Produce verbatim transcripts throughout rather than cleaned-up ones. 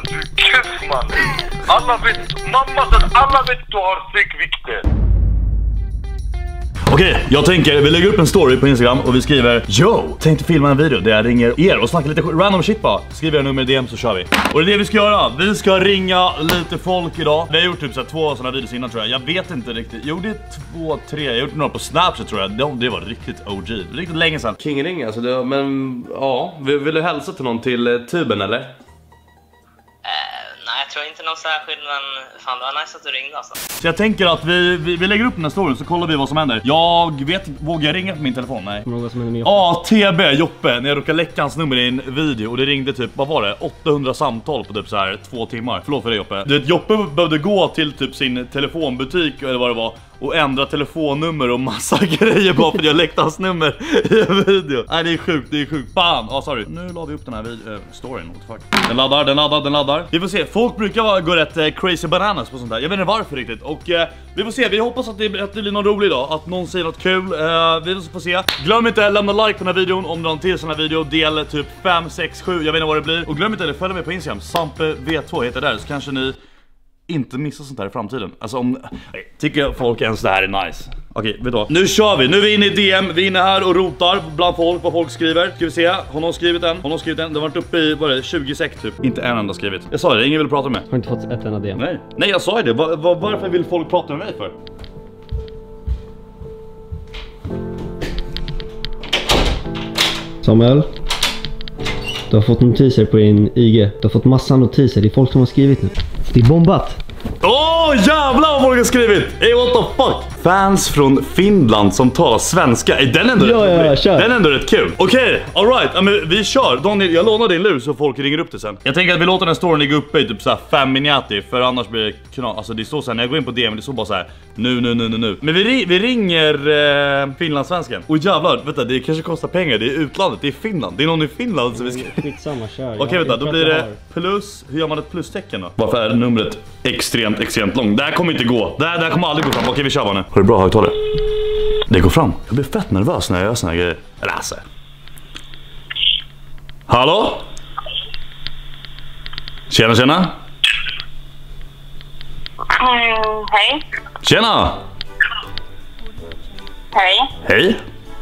du är keff, man. Alla vet, mamma sa att alla vet att du har psykvikter. Okej, jag tänker, vi lägger upp en story på Instagram och vi skriver Yo, tänkte filma en video där jag ringer er och snackar lite random shit bara. Skriver jag nummer i D M så kör vi. Och det är det vi ska göra, vi ska ringa lite folk idag. Vi har gjort typ så här två sådana videos innan tror jag. Jag vet inte riktigt, jo det är två, tre. Jag har gjort några på Snapchat tror jag. Det, det var riktigt O G, riktigt länge sedan. King ring alltså, det, men ja, vill, vill du hälsa till någon till eh, tuben eller? Nej, jag tror inte någon särskild, men fan, det var nice att du ringde alltså. Så jag tänker att vi, vi, vi lägger upp den här storyn så kollar vi vad som händer. Jag vet, vågar jag ringa på min telefon? Nej. Vad som händer med Joppe? Ja, T B, Joppe, när jag råkade läcka hans nummer i en video och det ringde typ, vad var det? åttahundra samtal på typ så här två timmar. Förlåt för det Joppe. Du vet, Joppe behövde gå till typ sin telefonbutik eller vad det var och ändra telefonnummer och massa grejer bara för att jag läckte hans nummer i en video. Nej, det är sjukt, det är sjukt. Fan, ja ah, sorry. Nu la vi upp den här vid, uh, storyn, what the fuck. Den laddar, den laddar, den laddar. Vi får se, folk brukar vara, gå rätt uh, crazy bananas på sånt där. Jag vet inte varför riktigt. Och uh, vi får se, vi hoppas att det, att det blir någon rolig idag. Att någon säger något kul. Uh, vi får se. Glöm inte att lämna like på den här videon om du har en till sån här video. Del typ fem, sex, sju, jag vet inte vad det blir. Och glöm inte att följa mig på Instagram. Sampe V två heter där, så kanske ni inte missa sånt här i framtiden. Alltså om... Tycker jag folk ens det här är nice. Okej, vet du vad? Nu kör vi, nu är vi inne i D M. Vi är inne här och rotar bland folk, vad folk skriver. Ska vi se, har någon skrivit en? Har någon skrivit en? Det har varit uppe i, vad är det, tjugo sek typ. Inte en enda skrivit. Jag sa det, ingen vill prata med. Har inte fått ett enda D M? Nej, nej jag sa det. Va, va, varför vill folk prata med mig för? Samuel, du har fått notiser på din I G. Du har fått massa notiser, det är folk som har skrivit nu. Det är bombat. Åh, oh, jävlar vad folk har skrivit! Hey, what the fuck? Fans från Finland som talar svenska. Är den ändå ja, rätt ja, ja, kör. Den är ändå rätt kul. Okej, okay, alright. Ja, men vi kör. Daniel, jag lånar din lur så folk ringer upp det sen. Jag tänker att vi låter den storyn ligga uppe i typ så här fem minuter. För annars blir det knall. Alltså det står så här, när jag går in på D M, det står bara så här. Nu, nu, nu, nu, nu. Men vi, vi ringer eh, finlandssvensken. Och jävlar, vänta, det kanske kostar pengar. Det är utlandet, det är Finland. Det är någon i Finland som vi ska... Skitsamma, kör. Okej, okay, vänta, då blir det plus. Hur gör man ett plustecken då? Varför är numret extremt, extremt långt? Det här kommer inte gå. Det här, det här kommer aldrig gå fram. Okej, vi kör bara nu. Har du bra högtalare? Det går fram. Jag blir fett nervös när jag gör såna här grejer. Eller alltså. Hallå? Tjena, tjena. Mm, hej. Tjena. Hej. Hej.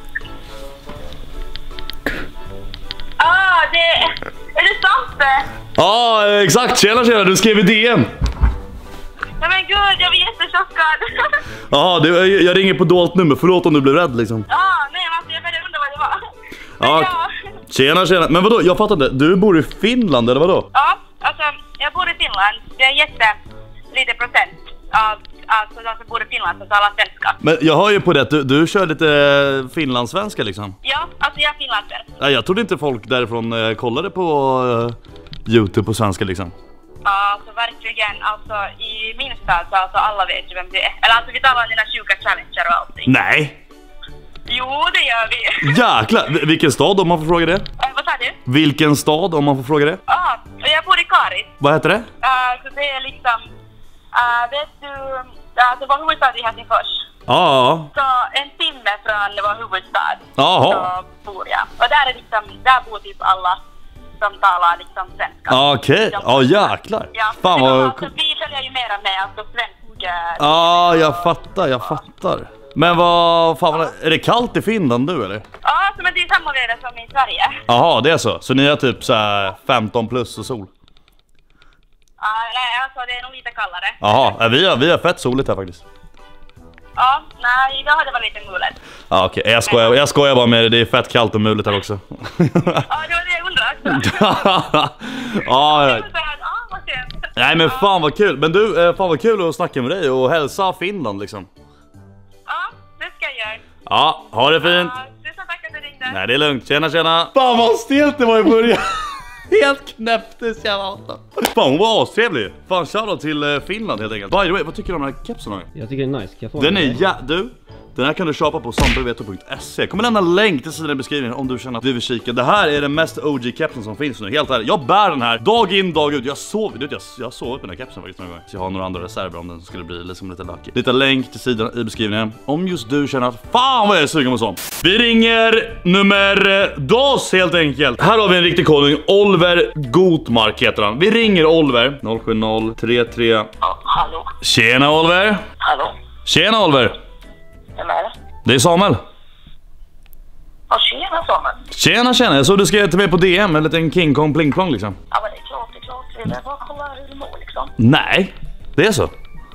Ah, det... Är det Sampe? Ja, ah, exakt. Tjena, tjena. Du skrev i D M. Nej men gud, jag blir jättechockad. Ja, ah, jag ringer på dolt nummer. Förlåt om du blev rädd liksom. Ja, ah, nej men alltså, jag började undra vad det var. Men ah, jag... Tjena, tjena. Men vadå? Jag fattar inte. Du bor i Finland eller vadå? Ja, alltså jag bor i Finland. Det är jätte lite procent av alltså, de som bor i Finland som talar svenska. Men jag hör ju på det. Du, du kör lite finlandssvenska liksom. Ja, alltså jag är finlandssvensk. Nej, jag trodde inte folk därifrån eh, kollade på eh, YouTube på svenska liksom. Ja, alltså verkligen. Alltså i min stad så alltså, alla vet ju vem det är. Eller alltså vi talar om dina sjuka challenger och allting. Nej! Jo, det gör vi. Jäklar! Vilken stad om man får fråga det? Äh, vad sa du? Vilken stad om man får fråga det? Ja, ah, jag bor i Karis. Vad heter det? Uh, så det är liksom... Uh, vet du... Uh, det var huvudstad i Helsingfors. Ja. Så en timme från vår huvudstad. Jaha. Så bor jag. Och där är liksom... Där bor typ alla som talar liksom svenska. Okej. Okay. Ja, jäklar. Ja, fan vad... Alltså, vi följer ju mera med alltså svensk... Ja, ah, jag fattar, jag fattar. Men vad fan, är det kallt i Finland nu eller? Ja, så men det är samma väder som i Sverige. Jaha, det är så. Så ni har typ så här femton plus och sol? Ja, nej, alltså det är nog lite kallare. Jaha, vi har, vi har fett soligt här faktiskt. Ja, nej, idag har det varit lite mulet. Ja, okej. Okay. Jag skojar, jag skojar bara med det. Det är fett kallt och mulet här också. Ja, det var det jag undrade också. Ja, ja. Ja, vad kul. Nej, men fan vad kul. Men du, fan vad kul att snacka med dig och hälsa Finland liksom. Ja, det ska jag göra. Ja, ha det fint. Ja, tusen tack att du ringde. Nej, det är lugnt. Tjena, tjena. Fan vad stelt det var i början. Helt knäpptes jag hatar. Fan, hon var astrevlig. Fan, shoutout till Finland helt enkelt. By the way, vad tycker du om den här kepsen? Jag tycker det är nice. Kan jag få den? Den är ja, du. Den här kan du köpa på sambeveto punkt se. Kommer lämna länk till sidan i beskrivningen om du känner att du vill kika. Det här är den mest O G-kepsen som finns nu. Helt ärligt, jag bär den här dag in, dag ut. Jag sov, du vet, jag, jag sov upp den här kepsen faktiskt några gånger. Så jag har några andra reserver om den skulle bli liksom lite lucky. Lite länk till sidan i beskrivningen om just du känner att fan vad jag är sugen på sånt. Vi ringer nummer dos helt enkelt. Här har vi en riktig konung, Oliver Gotmark heter han. Vi ringer Oliver noll sju noll tre tre. Ja, hallå? Tjena Oliver. Hallå? Tjena Oliver. Vem är det? Det är Samuel. Ja, tjena Samuel. Tjena tjena, jag såg du skrev till mig på D M. En liten King Kong pling plong liksom. Ja, men det är klart, det är klart. Vi vill bara kolla hur du mår liksom. Nej, det är så.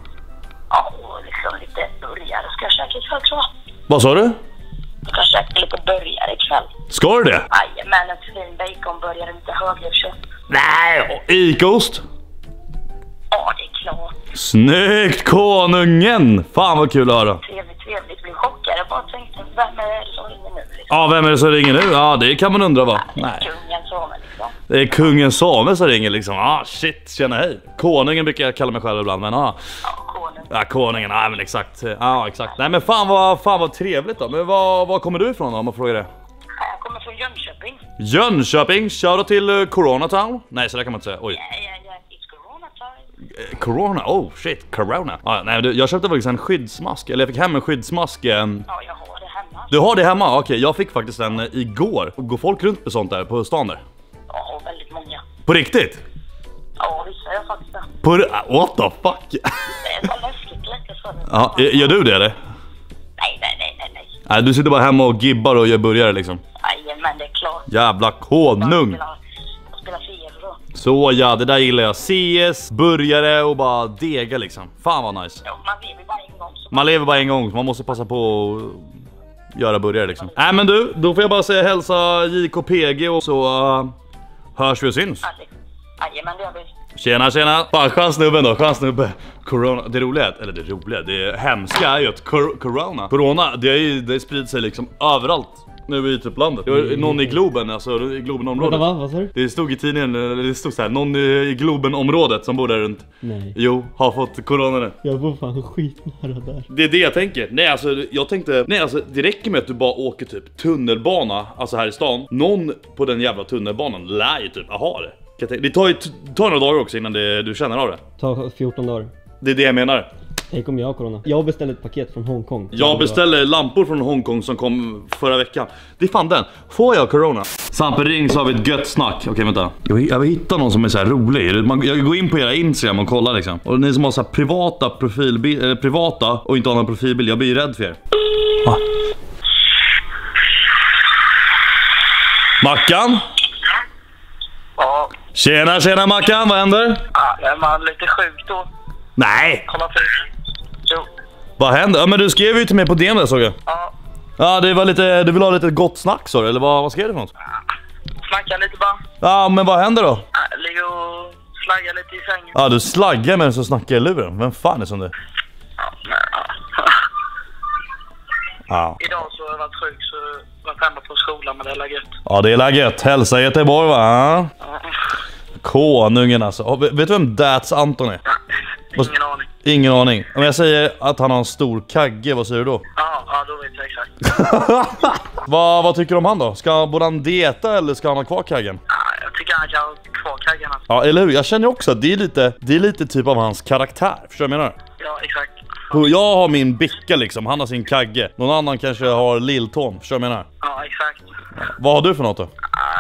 Ja, och liksom lite burgare ska jag käka ikväll tror jag. Vad sa du? Du kan käka lite burgare ikväll. Ska du det? Jajamän, en fin baconburgare, lite höglevkött. Nej, ikost. Ja, det är klart. Snyggt konungen! Fan vad kul att höra. Trevligt, trevligt. Blir chockad. Jag bara tänkte, vem är det som ringer nu liksom? Ja, vem är det som ringer nu? Ja, det kan man undra va? Nej. Kungen Samuel liksom. Det är kungen Samuel som ringer liksom. Ah shit, tjena hej. Konungen brukar jag kalla mig själv ibland, men ah. Ja, konungen. Ja, konungen, ja men exakt. Ja, exakt. Nej men fan vad, fan vad trevligt då. Men vad, vad kommer du ifrån då, om man frågar det? Jag kommer från Jönköping. Jönköping, shoutout till uh, Corona Town. Nej, så där kan man inte säga. Oj. Ja, ja, ja. It's corona time. Eh, Corona, oh shit, Corona. Ah, nej, du, jag köpte faktiskt en skyddsmask. Eller jag fick hem en skyddsmask. Eh. Ja, jag har det hemma. Du har det hemma? Okej, okay, jag fick faktiskt en eh, igår. Går folk runt med sånt där på stan där? Ja, väldigt många. På riktigt? Ja, vissa gör faktiskt det. På, what the fuck? Det är så läskigt läckert för mig. Ja, gör du det eller? Nej, nej, nej, nej, nej. Nej, du sitter bara hemma och gibbar och gör burgare liksom. Jajamän, det är klart. Jävla konung. Jag spelar C S då. Så ja, det där gillar jag. C S, burgare och bara dega liksom. Fan vad nice. Ja, man lever bara en gång. Så Man lever bara en gång, man måste passa på att göra burgare liksom. Nej men du, då får jag bara säga hälsa J K P G och så uh, hörs vi och syns. Jajamän, det gör vi. Tjena tjena. Fan, skön snubben då, skön snubbe. Corona, det roliga, eller det roliga, det hemska är ju att cor corona Corona, det är ju, det sprider sig liksom överallt nu i typ landet. Det var någon i Globen, alltså i Globenområdet. Vänta, va? Vad sa du? Det stod i tidningen, det stod så här, någon i Globenområdet som bor där runt. Nej. Jo, har fått corona nu. Jag bor fan skitnära där. Det är det jag tänker. Nej alltså, jag tänkte, nej alltså det räcker med att du bara åker typ tunnelbana, alltså här i stan. Någon på den jävla tunnelbanan lär ju typ ha det. Det tar ju tar några dagar också innan det, du känner av det. Ta fjorton dagar. Det är det jag menar. Tänk om jag har corona. Jag beställde ett paket från Hongkong. Jag beställde lampor från Hongkong som kom förra veckan. Det är fan den. Får jag corona? Sampe ring så har vi ett gött snack. Okej vänta. Jag vill, jag vill hitta någon som är så här rolig. Man, jag går in på era Instagram och kollar liksom. Och ni som har så här privata profilbild, eller privata och inte har någon profilbild. Jag blir rädd för er. Ah. Mackan? Ja, Tjena tjena Mackan, vad händer? ja, är man lite sjuk då? Nej! Kolla för. Jo. Vad händer? Ja men du skrev ju till mig på D M där såg jag. Ja, Ja det var lite, du vill ha lite gott snack så eller vad, vad skrev du för något? snacka lite bara. Ja men vad händer då? Ja, ligger och slaggar lite i sängen. Ja du slaggar med den så snackar jag i luren. Vem fan är som det? Ja, men, ja. Ja. Idag så har jag varit sjuk så jag var hemma på skolan men det är läget. Ja det är läget. Hälsa Göteborg va? Ja. Konungen alltså. Oh, vet du vem Dats Anton är? Ingen aning. Ingen aning. Om jag säger att han har en stor kagge, vad säger du då? Ja, ja då vet jag exakt. vad, vad tycker du om han då? Ska borde han dieta eller ska han ha kvar kaggen? Ja, jag tycker han kan ha kvar kaggen. Alltså. Ja eller hur? Jag känner också att det är lite, det är lite typ av hans karaktär. Förstår du vad jag menar? Ja, exakt. Jag har min bicka liksom, han har sin kagge. Någon annan kanske har lilltån, förstår du vad jag menar? Ja, exakt. Vad har du för något då?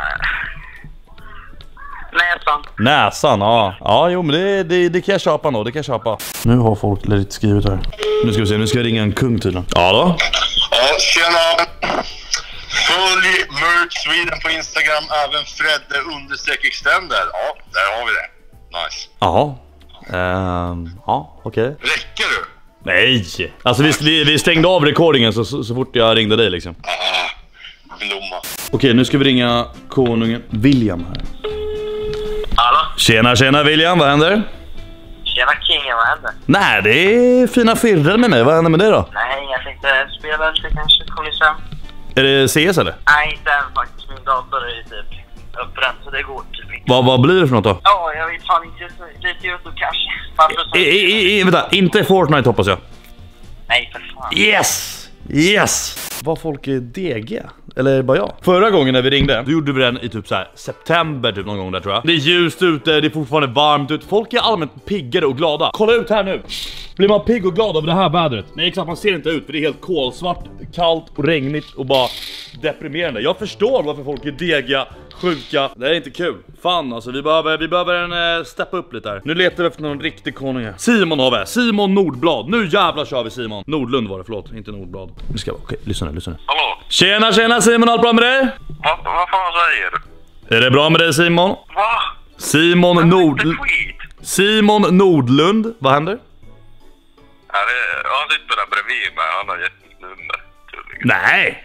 Näsan. Näsan, ja. Ja, jo men det, det, det kan jag köpa nog, det kan jag köpa. Nu har folk lite skrivit här. Nu ska vi se, nu ska jag ringa en kung tydligen. Ja då? Ja, tjena. Följ Merch Sweden på Instagram, även Fredde understreck extender. Ja, där har vi det. Nice. Jaha. Ehm, ja, okej. Okay. Räcker du? Nej! Alltså vi, vi, vi stängde av recordingen så, så, så fort jag ringde dig liksom. Ah, blomma. Okej, okay, nu ska vi ringa konungen William här. Hallå? Tjena, tjena William, vad händer? Tjena Kingen, vad händer? Nej, det är fina firrar med mig, vad händer med dig då? Nej, jag tänkte spela lite kanske, kom ni sen? Är det C S eller? Nej, inte än faktiskt. Min dator är typ uppbränd så det går typ inte. Vad, vad blir det för något då? Ja, jag vet fan inte. Lite YouTube kanske. Varför så? I, i, i, vänta, inte Fortnite hoppas jag. Nej, för fan. Yes! Yes! Var folk är D G? Eller är det bara jag? Förra gången när vi ringde, då gjorde vi den i typ så här september typ någon gång där tror jag. Det är ljust ute, det är fortfarande varmt ute. Folk är allmänt piggare och glada. Kolla ut här nu. Blir man pigg och glad av det här vädret? Nej exakt, man ser inte ut för det är helt kolsvart, kallt och regnigt och bara deprimerande. Jag förstår varför folk är degiga, sjuka. Det är inte kul. Fan alltså, vi behöver, vi behöver en uh, steppa upp lite här. Nu letar vi efter någon riktig konung här. Simon har vi, Simon Nordblad. Nu jävlar kör vi Simon. Nordlund var det, förlåt, inte Nordblad. Nu ska vi, okej, okay, lyssna nu, lyssna nu. Hallå? Tjena, tjena Simon, allt bra med dig? Va, vad fan säger du? Är det bra med dig Simon? Va? Simon Nord... Simon Nordlund, vad händer? Ja, det, han sitter där bredvid mig, han har gett mitt nummer tydligen. Nej!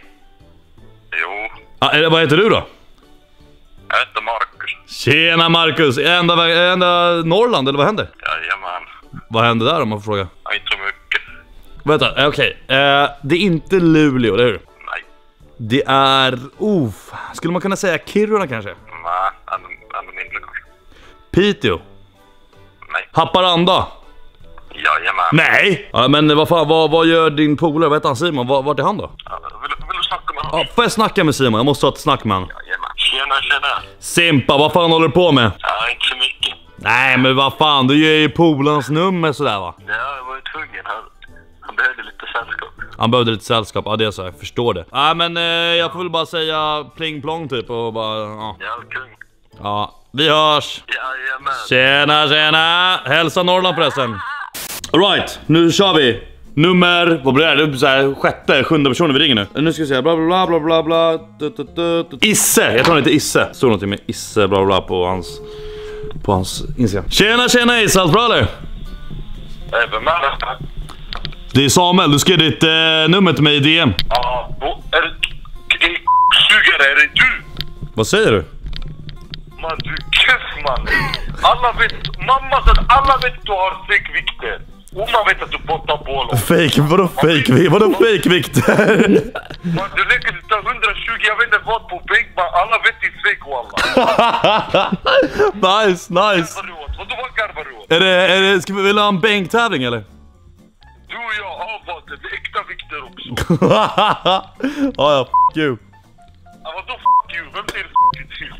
Jo. Ah, är det, vad heter du då? Jag heter Marcus. Tjena Marcus, ända, ända Norrland eller vad händer? Jajamän. Vad händer där om man får fråga? Ja, inte så mycket. Vänta, eh, okej. Okay. Eh, det är inte Luleå, eller hur? Nej. Det är... Oh, skulle man kunna säga Kiruna kanske? Nej, ännu, ännu mindre kanske. Piteå? Nej. Haparanda? Jajamän. Nej! Ja, men vad fan, vad, vad gör din polare? Vad heter han Simon? Var, vart är han då? Ja, vill, vill du snacka med honom? Ja, får jag snacka med Simon? Jag måste ha ett snack med honom. Jajamän. Tjena, tjena. Simpa, vad fan håller du på med? Ja, inte så mycket. Nej, men vad fan, du ger ju polarens nummer sådär va? Ja, jag var ju tvungen. Han, han behövde lite sällskap. Han behövde lite sällskap, ja det är så, jag förstår det. Ja, men eh, jag får väl bara säga pling plong typ och bara, ja. Ja, kung. Ja, vi hörs. Jajamän. Tjena, tjena. Hälsa Norrland förresten. Alright, nu kör vi. Nummer, vad blir det? Det är så här, sjätte, sjunde personen vi ringer nu. Nu ska vi se, bla bla bla bla bla. Isse, jag tror han heter Isse. Står någonting med Isse, bla bla på hans, på hans Instagram. Tjena, tjena Isse, allt bra eller? Nej, vem är det? Det är Samuel, du skrev ditt eh, nummer till mig i D M. Ja, är det... Sugare, är det du? Vad säger du? Man, du är keff man. Alla vet, mamma sa att alla vet att du har fake-vikter. Oma vet att du pottar på. Fake, vadå fake? Vadå fake-vikter? Man, du lägger lite hundratjugo, jag vet inte vad på fake, men alla vet det är fake wallah. Nice, nice. Vad du var garvar du åt? Är det, är det, ska vi vilja ha en bänktävling eller? Du och jag har vad det, det är äkta vikter också. Ja, ja, f**k you. Ja, vadå f**k you? Vem säger f**k you till?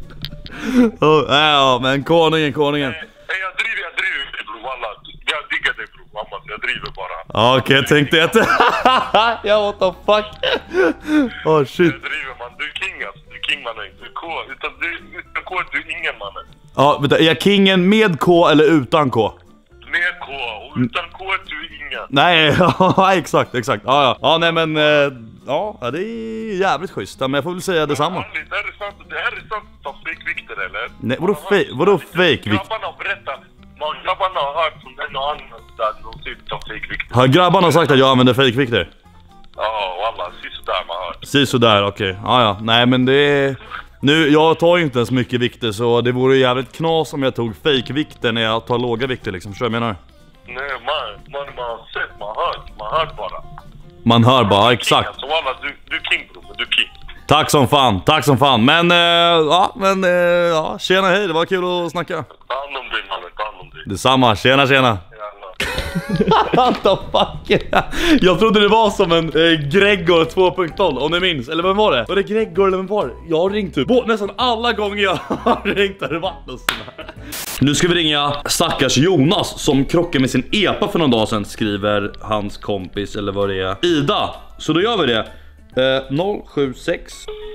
Oh, ja, men konungen, konungen. Nej, jag driver, jag driver bro, wallah. Jag diggar dig bro, mamma, jag driver bara. Ja, okej, okay, jag tänkte att... Ja, what the fuck? Oh shit. Jag driver man, du är king alltså, du är king mannen. Du är K, utan du, utan K är du ingen mannen. Ja, vänta, är jag kingen med K eller utan K? Med K, och utan K är du ingen. Nej, ja, exakt, exakt. Ja, ja. Ja, nej men... Eh, ja, det är jävligt schysst. Men jag får väl säga detsamma. Det här är sant, det här är sant att ta fake-vikter eller? Nej, vadå fake? Vadå fake-vikter? Grabbarna har berättat, man, grabbarna har hört från en och annan där de ser ut som fake-vikter. Har grabbarna sagt att jag använder fake-vikter? Ja, wallah, sisådär man hört. Sisådär, okej. Okay. Ja, ja. Nej, men det är... Nu, jag tar ju inte ens mycket vikter så det vore jävligt knas om jag tog fake-vikter när jag tar låga vikter liksom. Förstår du vad jag menar? Nej, man, man, man har sett, man har hört, man har hört bara. Man hör bara, exakt. Alltså, wallah, du, du är king bro, du är king. Tack som fan, tack som fan. Men, eh, ja, men, eh, ja, tjena hej, det var kul att snacka. Ta hand om dig mannen, ta hand om dig. Detsamma, tjena tjena. What the fuck? Jag trodde det var som en eh, Gregor två punkt noll, om ni minns. Eller vem var det? Var det Gregor eller vem var det? Jag har ringt typ på nästan alla gånger jag har ringt har det varit något sådär. Nu ska vi ringa stackars Jonas som krockade med sin epa för någon dag sedan, skriver hans kompis eller vad det är. Ida, så då gör vi det. eh, noll sju sex.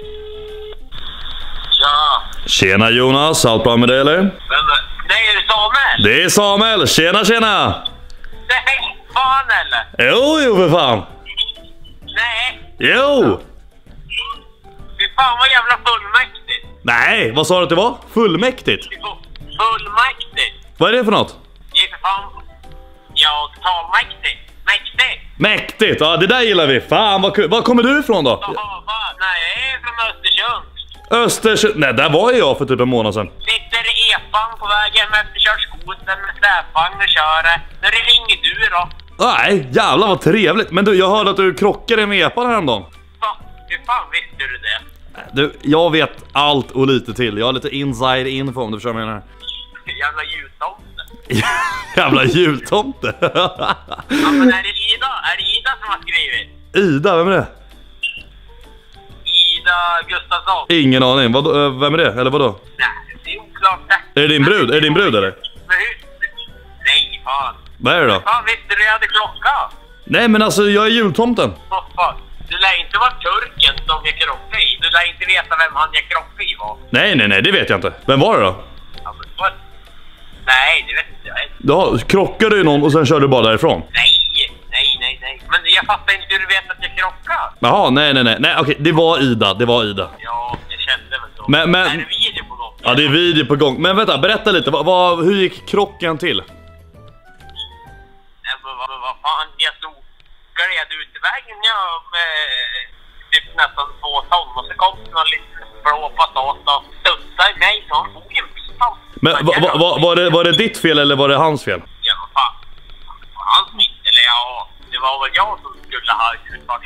Ja. Tjena Jonas, allt bra med dig eller? Men, nej, är det Samuel? Det är Samuel, tjena tjena. Nej, fan eller? Jo, jo för fan. Nej. Jo. Fy fan vad jävla fullmäktigt. Nej, vad sa du att det var? Fullmäktigt? Fullmäktigt. Vad är det för något? Det är för fan... Ja, talmäktigt. Mäktigt. Mäktigt, ja det där gillar vi. Fan, vad kul. Var kommer du ifrån då? Jaha, vad? Nej, jag är från Östersund. Östersund? Nej, där var jag för typ en månad sedan. Sitter i epan på vägen efter körskoten med släpvagn och kör. När ringer du då? Nej, jävlar vad trevligt. Men du, jag hörde att du krockade med epan häromdagen. Va? Hur fan visste du det? Du, jag vet allt och lite till. Jag har lite inside info om du förstår vad jag menar. Jävla jultomte. Jävla jultomte. Ja, men är det Ida? Är det Ida som har skrivit? Ida, vem är det? Ida Gustafsson. Ingen aning, vad, äh, vem är det? Eller vadå? Nej, det är oklart det. Är det din brud? Är det din brud eller? Nej, fan. Vad är det då? Fan, visste du jag hade klocka? Nej men alltså, jag är jultomten. Vad fan? Du lär inte vara turken som jag krocka i. Du lär inte veta vem han jag krocka i var. Nej, nej, nej, det vet jag inte. Vem var det då? Ja, men vad? Nej, det vet inte jag. Ja, krockade ju någon och sen körde du bara därifrån. Nej, nej, nej, nej. Men jag fattar inte hur du vet att jag krockar. Jaha, nej, nej, nej. Nej, okej, det var Ida, det var Ida. Ja, jag kände väl så. Men, men... Är det video på gång? Ja, det är video på gång. Men vänta, berätta lite. Vad, vad, hur gick krocken till? Nej, men vad, vad fan, jag stod gled ut i vägen jag med typ nästan två ton och så kom det någon liten blåpast åt och studsade i mig så han tog en pistol. Men va, va, va, var, det, var det ditt fel eller var det hans fel? Ja, vad fan. Hans mitt, eller ja, det var väl jag som skulle ha utfört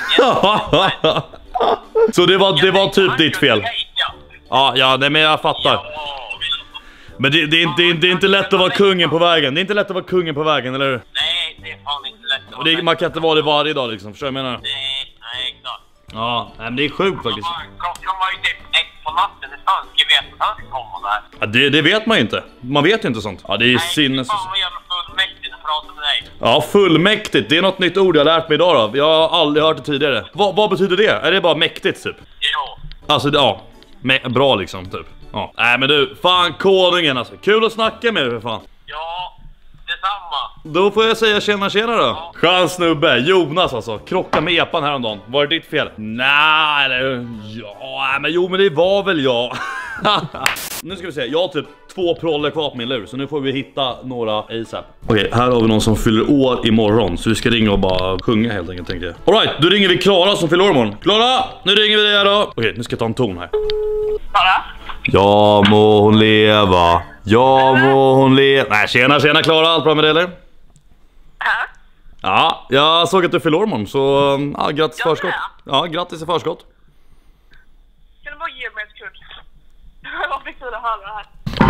det. Så det var, det var typ ditt fel? Ja, ja, nej, men jag fattar. Men det, det, är inte, det, är, det är inte lätt att vara kungen på vägen. Det är inte lätt att vara kungen på vägen, eller hur? Nej, det är fan inte lätt att Och det, man kan inte vara det varje dag liksom, förstår jag menar? Nej, nej, klart. Ja, nej, men det är sjukt faktiskt. Klockan var ju typ ett på natten, det fanns ju vet att han skulle komma där. Ja, det, det vet man ju inte. Man vet ju inte sånt. Ja, det är sinnes... Nej, fan vad jävla fullmäktigt att prata med dig. Ja, fullmäktigt. Det är något nytt ord jag har lärt mig idag då. Jag har aldrig hört det tidigare. Va, vad betyder det? Är det bara mäktigt typ? Jo. Alltså, ja. Mä- bra liksom, typ. Ja. Nej, men du. Fan, konungen alltså. Kul att snacka med dig för fan. Ja, detsamma. Då får jag säga tjena tjena då. Ja. Skön snubbe. Jonas alltså. Krocka med epan häromdagen. Var det ditt fel? Nej, eller... Ja, men jo, men det var väl jag. Nu ska vi se. Jag har typ två proller kvar på min lur. Så nu får vi hitta några ASAP. Okej, här har vi någon som fyller år imorgon. Så vi ska ringa och bara sjunga helt enkelt, tänkte jag. Alright, då ringer vi Klara som fyller år imorgon. Klara, nu ringer vi dig här då. Okej, nu ska jag ta en ton här. Klara? Ja må hon leva. Ja må hon leva. Nej, tjena, tjena Klara. Allt bra med dig eller? Här? Ja, jag såg att du fyller år imorgon. Så ja, grattis Ja, förskott. det Ja, grattis i förskott. Kan du bara ge mig ett kul? Vad fick du att höra det här?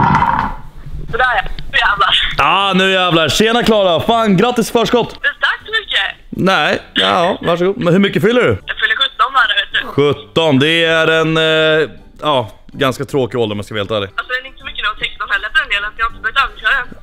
Sådär ja, nu jävlar. Ja, nu jävlar. Tjena Klara. Fan, grattis i förskott. Tack så mycket. Nej, ja, varsågod. Men hur mycket fyller du? Jag fyller sjutton där, vet du. sjutton, det är en... Eh, ja, ganska tråkig ålder om jag ska vara helt ärlig. Alltså det är inte så mycket någon sexton heller för den delen. Jag har inte börjat övningsköra än.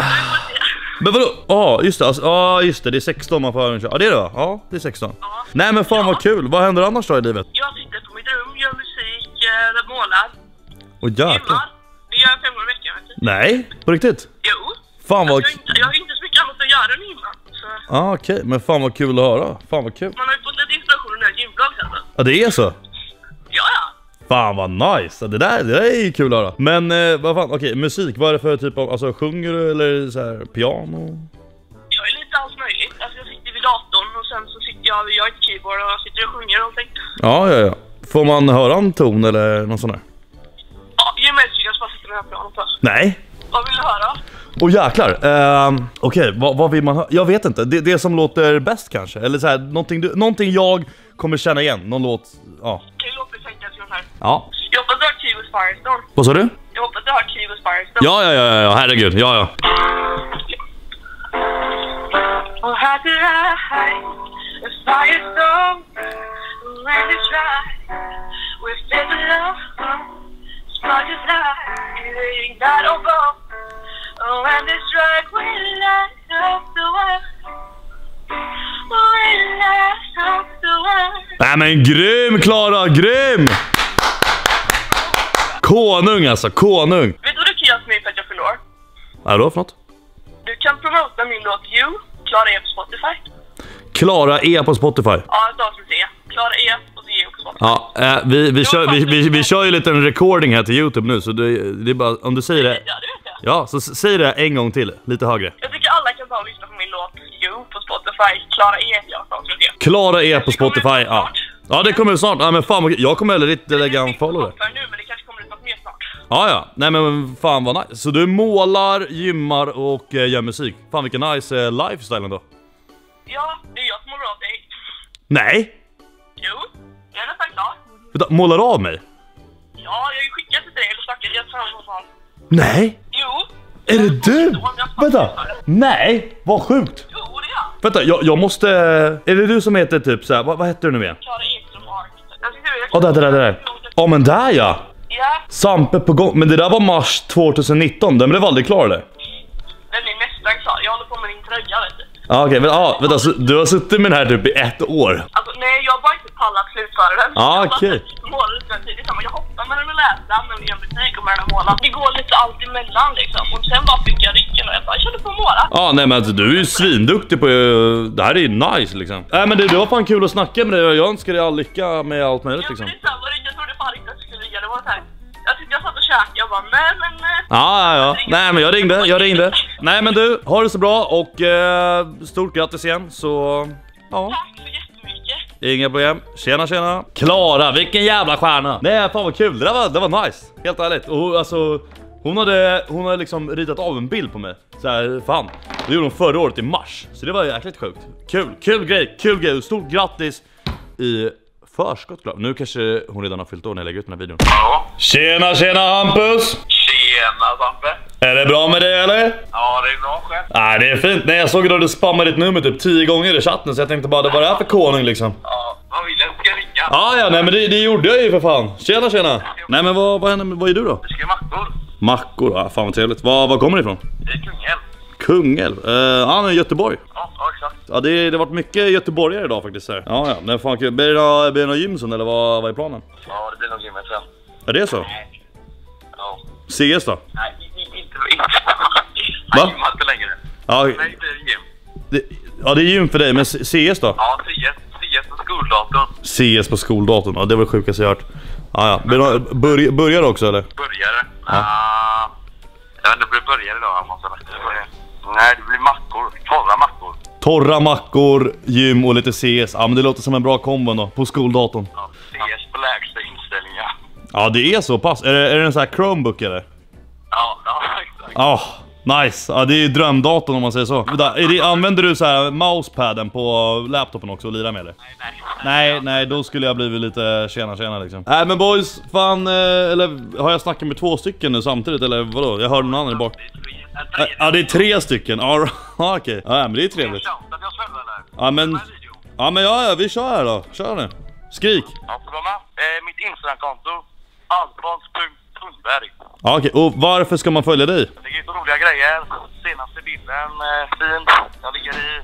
Men vadå? Ja, just det. Ja, ah, just det. Det är sexton man får övningsköra. Ja, det är det va? Ja, det är sexton. Ja. Nej, men fan vad kul. Vad händer annars då i livet? Jag sitter på mitt rum, gör musik, äh, målar, Åh jäklar. gymmar. Det gör jag fem gånger i veckan, vet du. Nej, på riktigt? Jo. Fan vad... Alltså, jag, har inte, jag har inte så mycket annat att göra än gymma. Så Ja, ah, okej. Men fan vad kul att höra. Fan vad kul. man har ju fått lite inspiration av den här gymblogg alltså. Ja, det är så. Ja, ja. Fan vad nice. Det där, det där är ju kul att höra. Men eh, vad fan, okej, musik. Vad är det för typ av... Alltså, sjunger du eller så här piano? Jag är lite allt möjligt. Alltså jag sitter vid datorn och sen så sitter jag vid ett keyboard och sitter och sjunger och allting. Ja, ja, ja. Får man höra en ton eller någon sån där? Ja, ge mig ett jag ska bara sitta med det här pianot först. Nej. Vad vill du höra? Åh jäklar. Uh, okej, vad, vad vill man höra? Jag vet inte. Det, det som låter bäst kanske. Eller så här, någonting, du, någonting jag kommer känna igen. Någon låt, ja. Okej, låt mig tänka en här. Ja. Jag hoppas du har Kivus Firestone. Vad sa du? Jag hoppas du har Kivus Firestone. Ja, ja, ja, ja, herregud. Ja, ja. Oh, how did I hide a firestone when it's dry? With baby love, spark is light, it ignite on both. Oh, when it's dry, we light up the world. We light up the world. Nej men grym Klara, grym! Konung alltså, konung. Vet du vad du kan göra för mig för att jag fyller år? Vad är det för något? Du kan promota min låt You, Klara E på Spotify. Klara E på Spotify. Ja, ett avsnitt E. Klara E och så E på Spotify. Ja, eh, vi, vi, kör, vi, vi, vi kör ju lite en recording här till YouTube nu. Så det, det är bara, om du säger det. Ja, det vet jag. Ja, så s- säg det en gång till, lite högre. Jag tycker alla kan ta och lyssna på min låt You på Spotify. Klara E heter jag, så det. Klara E på Spotify, ja. Ja, det kommer snart. Ja, men fan, vad- jag kommer heller inte lägga en follow där. För nu, men det kanske kommer ut något mer snart. Ja, ja. Nej, men fan vad nice. Så du målar, gymmar och eh, gör musik. Fan vilken nice eh, lifestyle ändå. Ja, det är jag som målar av dig. Nej! Jo, jag är nästan klar. Vänta, målar av mig? Ja, jag har ju skickat till dig, eller snackade jag tror vad fan. Nej! Jo. Är det du? Vänta! Nej, vad sjukt! Jo, det är jag. Vänta, jag, jag måste... Är det du som heter typ såhär, vad, vad heter du nu igen? Klara Ekström Art. Jag tycker du är... Ja, där, där, där, där. Ja, men där ja! Ja, Sampe på gång. Men det där var mars tjugonitton, den blev aldrig klar eller? den är nästan klar. Jag håller på med din tröja, vet du. Ja, okej, men ja, vänta, så du har suttit med den här typ i ett år? Alltså, nej, jag har bara inte pallat slutföra den. Ja, Jag bara okej. målar ut den tidigt. Jag hoppar med den och läsa, men i en butik och med den och måla. Det går lite allt emellan liksom. Och sen bara fick jag rycken och jag bara, jag kände på att måla. Ja, nej men alltså, du är ju svinduktig på... Det här är ju nice liksom. Nej men det, det var fan kul att snacka med dig. Jag önskar dig all lycka med allt möjligt liksom. Jag, liksom. jag trodde fan inte att det skulle ligga. Det var så här. Jag tyckte jag satt och käkade. Jag bara, nej men... Ja, ja, ja. Nej men jag ringde, jag ringde. Nej men du, ha det så bra och eh, stort grattis igen. Så, ja. Tack så jättemycket. Inga problem. Tjena, tjena. Klara, vilken jävla stjärna. Nej, fan vad kul. Det där var, det var nice. Helt ärligt. Och alltså, hon hade, hon hade liksom ritat av en bild på mig. Så här, fan. Det gjorde hon förra året i mars. Så det var jäkligt sjukt. Kul, kul grej, kul grej. Stort grattis i förskott, klart. Nu kanske hon redan har fyllt år när jag lägger ut den här videon. Ja. Tjena, tjena Hampus. Tjena Sampe. Är det bra med dig eller? Ja, det är bra själv. Nej, det är fint. Nej, jag såg att du spammade ditt nummer typ tio gånger i chatten. Så jag tänkte bara, vad är det här för konung liksom? Ja, vad vill jag ska ringa? Ah, ja, nej men det, det gjorde jag ju för fan. Tjena, tjena. Nej men vad, vad, händer, vad är du då? Du ska mackor. Mackor, ah, fan vad trevligt. Var, var kommer det ifrån? Det är Kungälv. Kungälv? Uh, han är i Göteborg. Ja, ja exakt. Ja, det, det har varit mycket göteborgare idag faktiskt här. Ja, ja, men fan kul. Blir det några, blir det några gym sen eller vad, vad är planen? Ja, det blir nog gymmet sen. Är det så? Ja. C S då? Nej, inte, inte, inte. Va? Han gymmar inte längre. Ja, Nej, det är gym. det, ja, det är gym för dig, men C S då? Ja, C S. C S på skoldatorn. C S på skoldatorn, ja det var det sjukaste jag hört. Ja, ja. Blir det, börj, börjar också eller? Börjare. Ja. Uh, jag vet inte, det blir börjare idag. Jag måste börja. Nej, det blir mackor. Torra mackor. Torra mackor, gym och lite C S. Ja, men det låter som en bra kombo då, på skoldatorn. Ja, C S på lägsta inställningar. Ja, det är så pass. Är det, är det en sån här Chromebook eller? Ja, ja exakt. Ja, oh, nice. Ja, det är ju drömdatorn om man säger så. Vänta, är det, använder du så här mousepaden på laptopen också och lirar med det? Nej, nej. Nej, nej, då skulle jag blivit lite tjena tjena liksom. Nej men boys, fan, eh, eller har jag snackat med två stycken nu samtidigt eller vadå? Jag hörde någon annan i bak. Ja, ja, det är tre stycken. Ja, okej. Okay. Ja, men det är trevligt. Ja, men ja, men ja, ja, vi kör här då. Kör nu. Skrik. Ja, för de eh, mitt Instagramkonto alfons punkt sundberg. Ja, okej. Okay. Och varför ska man följa dig? Det är så roliga grejer. Senaste bilden eh, fin. Jag ligger i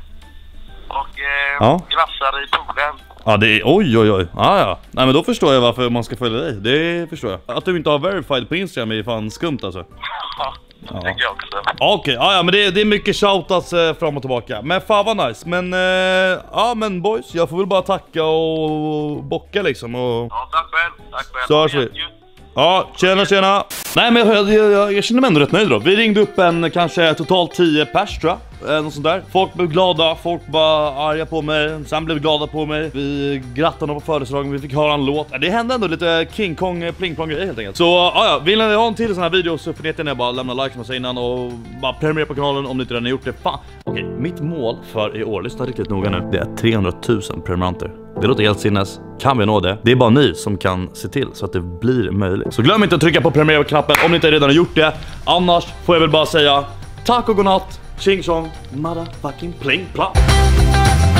och eh, ja. glassar i poolen. Ja, det är oj oj oj. Ja, ja. Nej, men då förstår jag varför man ska följa dig. Det förstår jag. Att du inte har verified på Instagram är fan skumt alltså. Ja, det ja. tycker jag också. Okej, okay. ja, ja, men det är, det är mycket shoutouts eh, fram och tillbaka. Men fan vad nice. Men eh, ja, men boys, jag får väl bara tacka och bocka liksom och... Ja, tack själv. Tack själv. Så hörs vi. Ja, tjena tjena. Nej men jag, jag, jag, jag känner mig ändå rätt nöjd då. Vi ringde upp en kanske totalt tio pers tror jag. Eh, något sånt där. Folk blev glada, folk var arga på mig. Sen blev glada på mig. Vi grattade på födelsedagen, vi fick höra en låt. Det hände ändå lite King Kong pling plong grejer helt enkelt. Så ja, ja, vill ni ha en till sån här video så får ni jättegärna bara lämna like som jag sa innan och bara prenumerera på kanalen om ni inte redan har gjort det. Fan. Okej, mitt mål för i år, lyssna riktigt noga nu. Det är trehundratusen prenumeranter. Det låter helt sinnes. Kan vi nå det? Det är bara ni som kan se till så att det blir möjligt. Så glöm inte att trycka på prenumerera-knappen om ni inte redan har gjort det. Annars får jag väl bara säga tack och godnatt. Ching chong, motherfucking pling plong.